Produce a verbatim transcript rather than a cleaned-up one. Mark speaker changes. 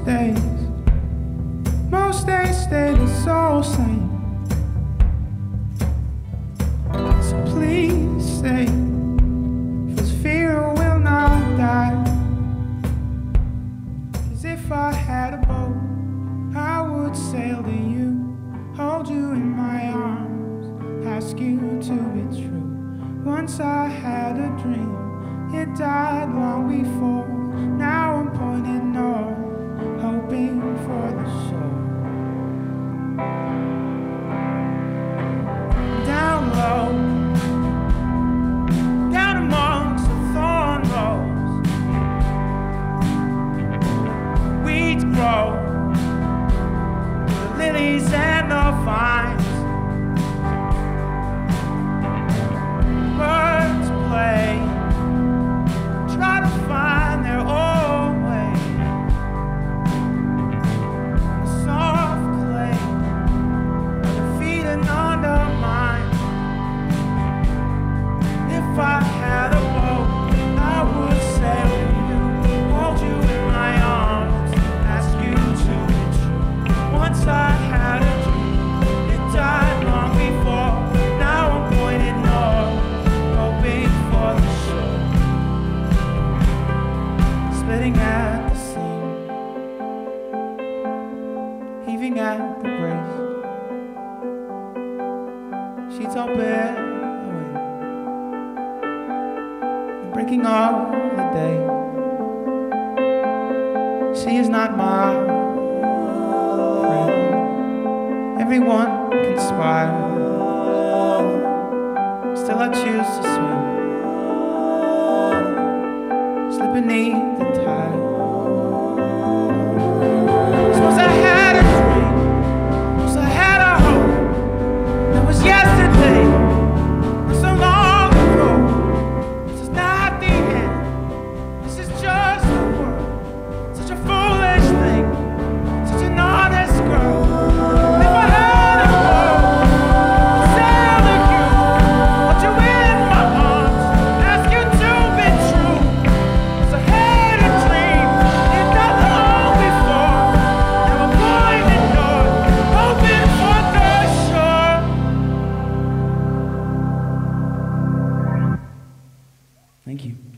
Speaker 1: most days, most days stay the soul same. So please stay, 'cause fear will not die. 'Cause if I had a boat, I would sail to you, hold you in my arms, ask you to be true. Once I had a dream, it died long before. Now I'm pointing north, hoping for the shore. Down low, down amongst the thorn rows, weeds grow, the lilies and the vines. Birds play, try to find their own way. The soft clay, their feet and under mine. If I had a boat, I would sail with you, hold you in my arms, ask you to be true. Once I had a dream, it died long before. Now I'm pointing north, hoping for the shore. Splitting at the seam, heaving at the brace. Sheets all bare away, and breaking all the day. She is not my friend. Everyone conspires, still I choose to swim, slip beneath the tide. Suppose I had a dream, suppose I had a hope, that was yesterday, not so long ago. This is not the end, this is just the world. Such a foolish thing, such an honest girl. If I had a boat, I'd sail with you, hold you in my arms, ask you to be true. 'Cause I had a dream, it died long before. Now I'm pointing north, hoping for the shore. Thank you.